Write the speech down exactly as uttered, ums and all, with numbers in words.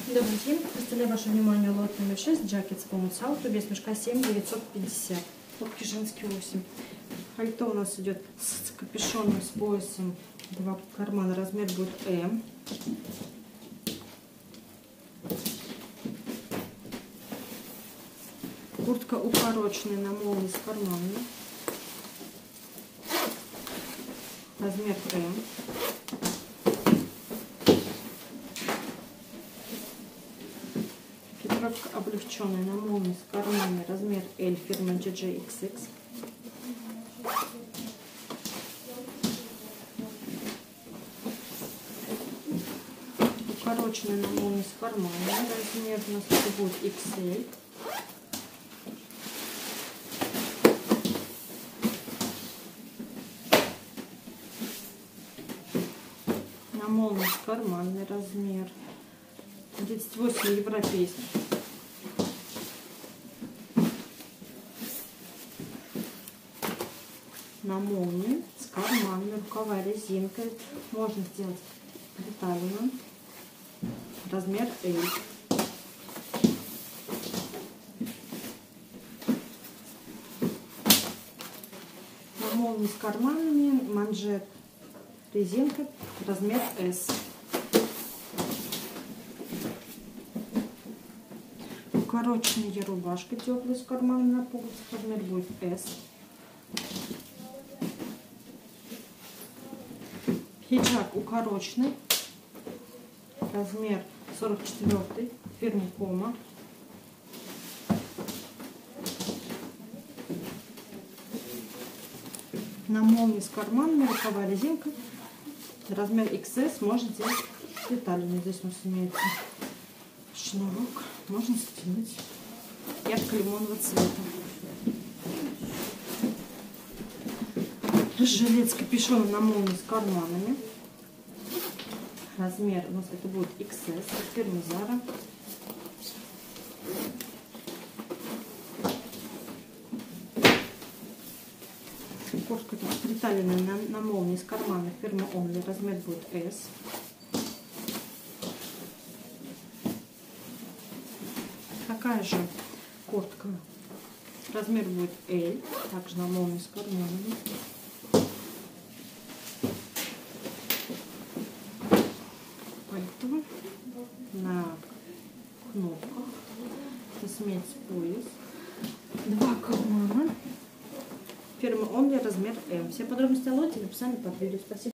Добрый день. Представляю ваше внимание лот номер шесть Jackets Women's Auto, вес мешка семь девятьсот пятьдесят. Топки женские восемь. Пальто у нас идет с капюшоном, с поясом, два кармана, размер будет М. Куртка укороченная на молнии с карманами, размер М. Экипировка облегченная на молнии с карманами, размер L, фирма джей джей икс икс. Укороченная на молнии с карманами, размер у нас это будет икс эль. На молнии с карманный, размер тридцать восемь, европейский. На молнии с карманами, рукава резинкой, можно сделать приталенным, размер L. На молнии с карманами, манжет резинка, размер S. Укороченная рубашка теплая с карманами на пуговицах, размер будет S. Хиджаб укороченный, размер сорок четыре, фирма Кома. На молнии с карманами, рукава резинка, размер икс эс, можно сделать деталями. Здесь у нас имеется шнурок, можно стянуть ярко-лимонного цвета. Жилет с капюшоном на молнии с карманами. Размер у нас это будет икс эс, фирма Zara. Куртка приталенная на, на молнии с карманами, фирма Only, размер будет S. Такая же куртка, размер будет L, также на молнии с карманами. Пальто на кнопках, смесь пояс, два кармана, фирма Only, размер М. Все подробности о лоте в описании под видео. Спасибо.